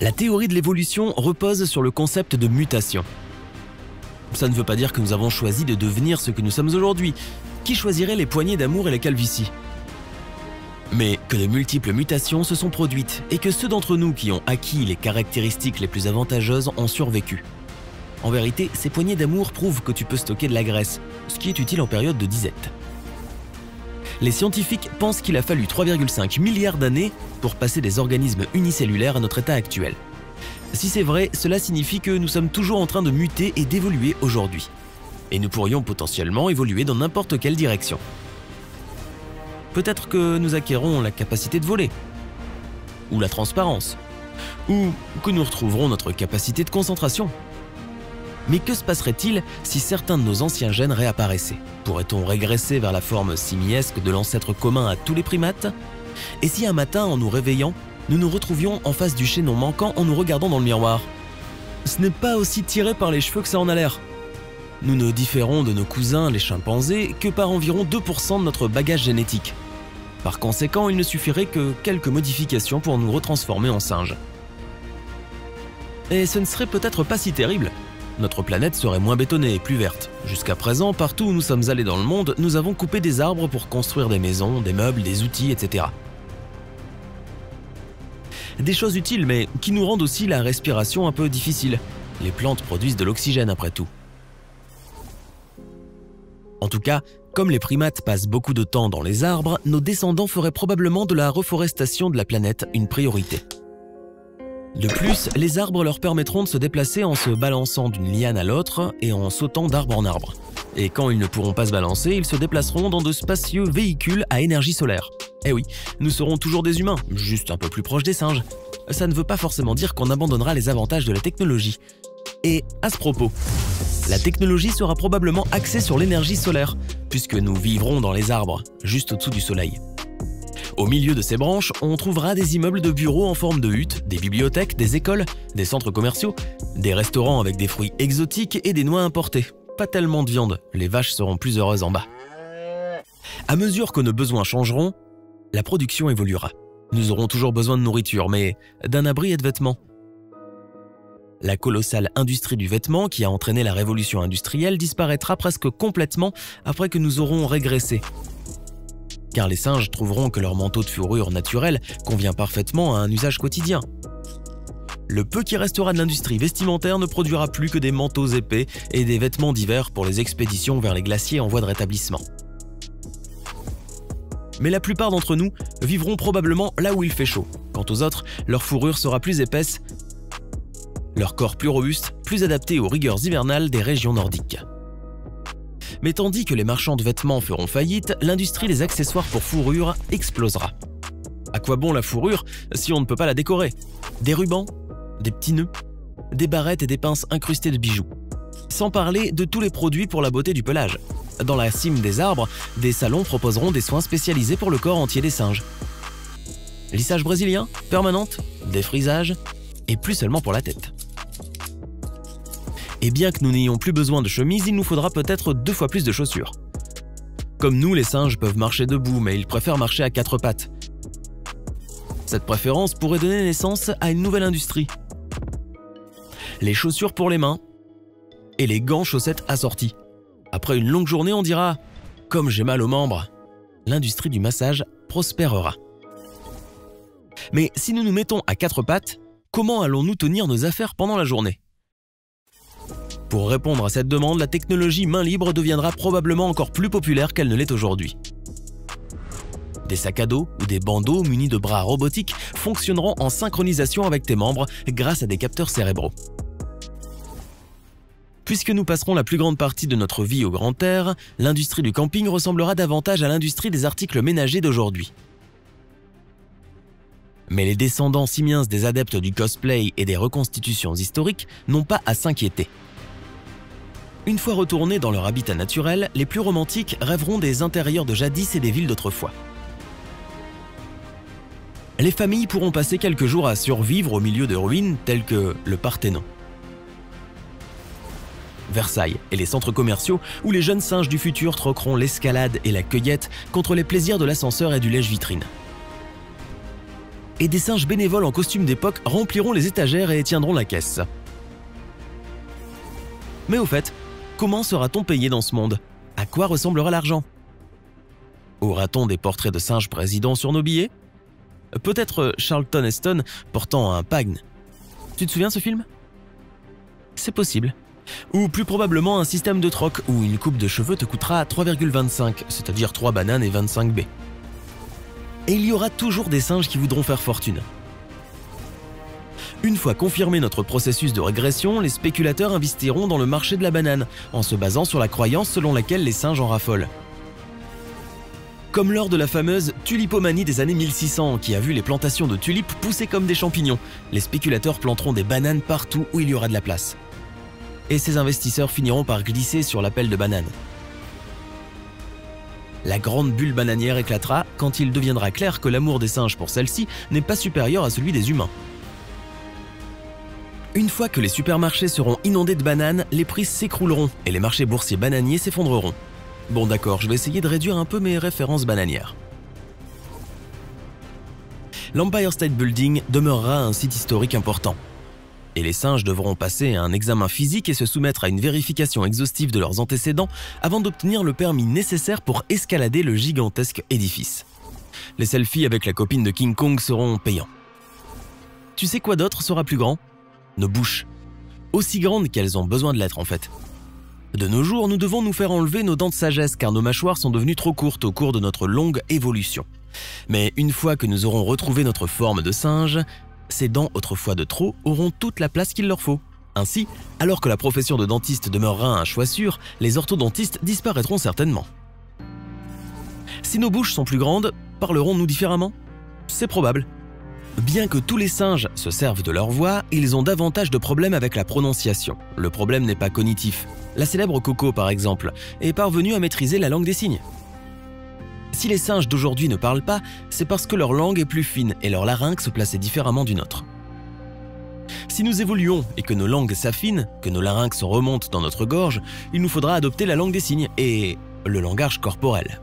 La théorie de l'évolution repose sur le concept de mutation. Ça ne veut pas dire que nous avons choisi de devenir ce que nous sommes aujourd'hui. Qui choisirait les poignées d'amour et la calvitie? Mais que de multiples mutations se sont produites et que ceux d'entre nous qui ont acquis les caractéristiques les plus avantageuses ont survécu. En vérité, ces poignées d'amour prouvent que tu peux stocker de la graisse, ce qui est utile en période de disette. Les scientifiques pensent qu'il a fallu 3,5 milliards d'années pour passer des organismes unicellulaires à notre état actuel. Si c'est vrai, cela signifie que nous sommes toujours en train de muter et d'évoluer aujourd'hui. Et nous pourrions potentiellement évoluer dans n'importe quelle direction. Peut-être que nous acquérons la capacité de voler, ou la transparence, ou que nous retrouverons notre capacité de concentration. Mais que se passerait-il si certains de nos anciens gènes réapparaissaient? Pourrait-on régresser vers la forme simiesque de l'ancêtre commun à tous les primates? Et si un matin, en nous réveillant, nous nous retrouvions en face du chaînon manquant en nous regardant dans le miroir? Ce n'est pas aussi tiré par les cheveux que ça en a l'air. Nous ne différons de nos cousins, les chimpanzés, que par environ 2% de notre bagage génétique. Par conséquent, il ne suffirait que quelques modifications pour nous retransformer en singes. Et ce ne serait peut-être pas si terrible. Notre planète serait moins bétonnée et plus verte. Jusqu'à présent, partout où nous sommes allés dans le monde, nous avons coupé des arbres pour construire des maisons, des meubles, des outils, etc. Des choses utiles, mais qui nous rendent aussi la respiration un peu difficile. Les plantes produisent de l'oxygène après tout. En tout cas, comme les primates passent beaucoup de temps dans les arbres, nos descendants feraient probablement de la reforestation de la planète une priorité. De plus, les arbres leur permettront de se déplacer en se balançant d'une liane à l'autre et en sautant d'arbre en arbre. Et quand ils ne pourront pas se balancer, ils se déplaceront dans de spacieux véhicules à énergie solaire. Eh oui, nous serons toujours des humains, juste un peu plus proches des singes. Ça ne veut pas forcément dire qu'on abandonnera les avantages de la technologie. Et à ce propos, la technologie sera probablement axée sur l'énergie solaire, puisque nous vivrons dans les arbres, juste au-dessous du soleil. Au milieu de ces branches, on trouvera des immeubles de bureaux en forme de huttes, des bibliothèques, des écoles, des centres commerciaux, des restaurants avec des fruits exotiques et des noix importées. Pas tellement de viande, les vaches seront plus heureuses en bas. À mesure que nos besoins changeront, la production évoluera. Nous aurons toujours besoin de nourriture, mais d'un abri et de vêtements. La colossale industrie du vêtement qui a entraîné la révolution industrielle disparaîtra presque complètement après que nous aurons régressé. Car les singes trouveront que leur manteau de fourrure naturel convient parfaitement à un usage quotidien. Le peu qui restera de l'industrie vestimentaire ne produira plus que des manteaux épais et des vêtements d'hiver pour les expéditions vers les glaciers en voie de rétablissement. Mais la plupart d'entre nous vivront probablement là où il fait chaud. Quant aux autres, leur fourrure sera plus épaisse, leur corps plus robuste, plus adapté aux rigueurs hivernales des régions nordiques. Mais tandis que les marchands de vêtements feront faillite, l'industrie des accessoires pour fourrure explosera. À quoi bon la fourrure si on ne peut pas la décorer? Des rubans, des petits nœuds, des barrettes et des pinces incrustées de bijoux. Sans parler de tous les produits pour la beauté du pelage. Dans la cime des arbres, des salons proposeront des soins spécialisés pour le corps entier des singes. Lissage brésilien, permanente, défrisage, et plus seulement pour la tête. Et bien que nous n'ayons plus besoin de chemise, il nous faudra peut-être 2 fois plus de chaussures. Comme nous, les singes peuvent marcher debout, mais ils préfèrent marcher à 4 pattes. Cette préférence pourrait donner naissance à une nouvelle industrie. Les chaussures pour les mains et les gants chaussettes assortis. Après une longue journée, on dira « Comme j'ai mal aux membres », l'industrie du massage prospérera. Mais si nous nous mettons à 4 pattes, comment allons-nous tenir nos affaires pendant la journée? Pour répondre à cette demande, la technologie main libre deviendra probablement encore plus populaire qu'elle ne l'est aujourd'hui. Des sacs à dos ou des bandeaux munis de bras robotiques fonctionneront en synchronisation avec tes membres grâce à des capteurs cérébraux. Puisque nous passerons la plus grande partie de notre vie au grand air, l'industrie du camping ressemblera davantage à l'industrie des articles ménagers d'aujourd'hui. Mais les descendants simiens des adeptes du cosplay et des reconstitutions historiques n'ont pas à s'inquiéter. Une fois retournés dans leur habitat naturel, les plus romantiques rêveront des intérieurs de jadis et des villes d'autrefois. Les familles pourront passer quelques jours à survivre au milieu de ruines telles que le Parthénon, Versailles et les centres commerciaux où les jeunes singes du futur troqueront l'escalade et la cueillette contre les plaisirs de l'ascenseur et du lèche-vitrine. et des singes bénévoles en costume d'époque rempliront les étagères et tiendront la caisse. Mais au fait, comment sera-t-on payé dans ce monde? À quoi ressemblera l'argent? Aura-t-on des portraits de singes présidents sur nos billets? Peut-être Charlton Heston portant un pagne. Tu te souviens ce film? C'est possible. Ou plus probablement un système de troc où une coupe de cheveux te coûtera 3,25, c'est-à-dire 3 bananes et 25 baies. Et il y aura toujours des singes qui voudront faire fortune. Une fois confirmé notre processus de régression, les spéculateurs investiront dans le marché de la banane, en se basant sur la croyance selon laquelle les singes en raffolent. Comme lors de la fameuse tulipomanie des années 1600, qui a vu les plantations de tulipes pousser comme des champignons, les spéculateurs planteront des bananes partout où il y aura de la place. Et ces investisseurs finiront par glisser sur la pelle de banane. La grande bulle bananière éclatera quand il deviendra clair que l'amour des singes pour celle-ci n'est pas supérieur à celui des humains. Une fois que les supermarchés seront inondés de bananes, les prix s'écrouleront et les marchés boursiers bananiers s'effondreront. Bon d'accord, je vais essayer de réduire un peu mes références bananières. L'Empire State Building demeurera un site historique important. Et les singes devront passer un examen physique et se soumettre à une vérification exhaustive de leurs antécédents avant d'obtenir le permis nécessaire pour escalader le gigantesque édifice. Les selfies avec la copine de King Kong seront payants. Tu sais quoi d'autre sera plus grand? Nos bouches. Aussi grandes qu'elles ont besoin de l'être en fait. De nos jours, nous devons nous faire enlever nos dents de sagesse car nos mâchoires sont devenues trop courtes au cours de notre longue évolution. Mais une fois que nous aurons retrouvé notre forme de singe, ces dents autrefois de trop auront toute la place qu'il leur faut. Ainsi, alors que la profession de dentiste demeurera un choix sûr, les orthodontistes disparaîtront certainement. Si nos bouches sont plus grandes, parlerons-nous différemment? C'est probable. Bien que tous les singes se servent de leur voix, ils ont davantage de problèmes avec la prononciation. Le problème n'est pas cognitif. La célèbre Coco, par exemple, est parvenue à maîtriser la langue des signes. Si les singes d'aujourd'hui ne parlent pas, c'est parce que leur langue est plus fine et leur larynx placé différemment du nôtre. Si nous évoluons et que nos langues s'affinent, que nos larynx remontent dans notre gorge, il nous faudra adopter la langue des signes et le langage corporel.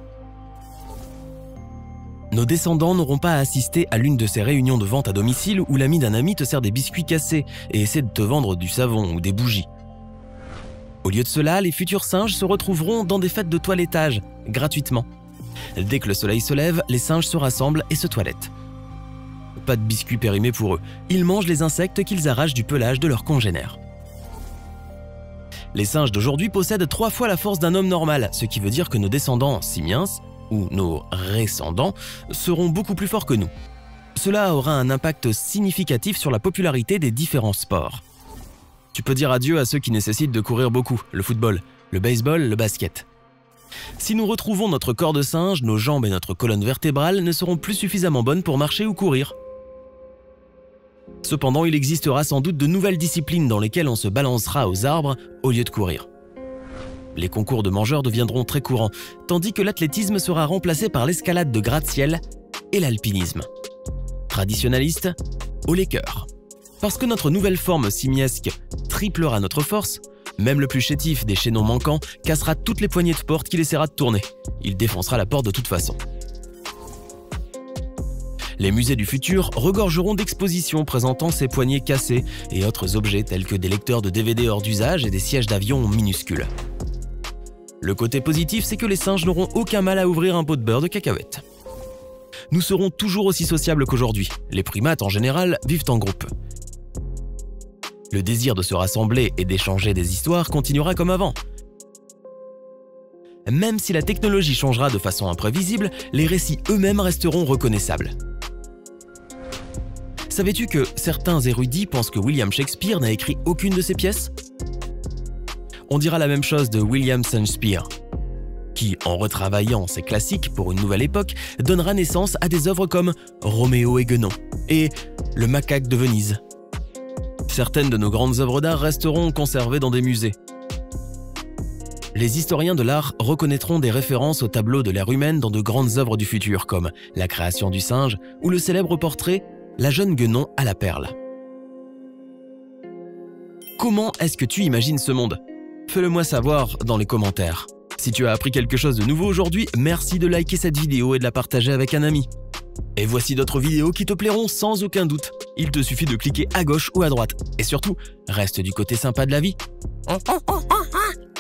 Nos descendants n'auront pas à assister à l'une de ces réunions de vente à domicile où l'ami d'un ami te sert des biscuits cassés et essaie de te vendre du savon ou des bougies. Au lieu de cela, les futurs singes se retrouveront dans des fêtes de toilettage, gratuitement. Dès que le soleil se lève, les singes se rassemblent et se toilettent. Pas de biscuits périmés pour eux, ils mangent les insectes qu'ils arrachent du pelage de leurs congénères. Les singes d'aujourd'hui possèdent 3 fois la force d'un homme normal, ce qui veut dire que nos descendants simiens, ou nos rescendants, seront beaucoup plus forts que nous. Cela aura un impact significatif sur la popularité des différents sports. Tu peux dire adieu à ceux qui nécessitent de courir beaucoup, le football, le baseball, le basket. Si nous retrouvons notre corps de singe, nos jambes et notre colonne vertébrale ne seront plus suffisamment bonnes pour marcher ou courir. Cependant, il existera sans doute de nouvelles disciplines dans lesquelles on se balancera aux arbres au lieu de courir. Les concours de mangeurs deviendront très courants, tandis que l'athlétisme sera remplacé par l'escalade de gratte-ciel et l'alpinisme. Traditionnaliste, haut les cœurs. Parce que notre nouvelle forme simiesque triplera notre force, même le plus chétif des chaînons manquants cassera toutes les poignées de porte qu'il essaiera de tourner. Il défoncera la porte de toute façon. Les musées du futur regorgeront d'expositions présentant ces poignées cassées et autres objets tels que des lecteurs de DVD hors d'usage et des sièges d'avion minuscules. Le côté positif, c'est que les singes n'auront aucun mal à ouvrir un pot de beurre de cacahuète. Nous serons toujours aussi sociables qu'aujourd'hui. Les primates, en général, vivent en groupe. Le désir de se rassembler et d'échanger des histoires continuera comme avant. Même si la technologie changera de façon imprévisible, les récits eux-mêmes resteront reconnaissables. Savais-tu que certains érudits pensent que William Shakespeare n'a écrit aucune de ses pièces? On dira la même chose de William Shakespeare, qui, en retravaillant ses classiques pour une nouvelle époque, donnera naissance à des œuvres comme Roméo et Guenon et Le Macaque de Venise. Certaines de nos grandes œuvres d'art resteront conservées dans des musées. Les historiens de l'art reconnaîtront des références au tableau de l'ère humaine dans de grandes œuvres du futur comme La création du singe ou le célèbre portrait La jeune Guenon à la perle. Comment est-ce que tu imagines ce monde? Fais-le moi savoir dans les commentaires. Si tu as appris quelque chose de nouveau aujourd'hui, merci de liker cette vidéo et de la partager avec un ami. Et voici d'autres vidéos qui te plairont sans aucun doute. Il te suffit de cliquer à gauche ou à droite. Et surtout, reste du côté sympa de la vie.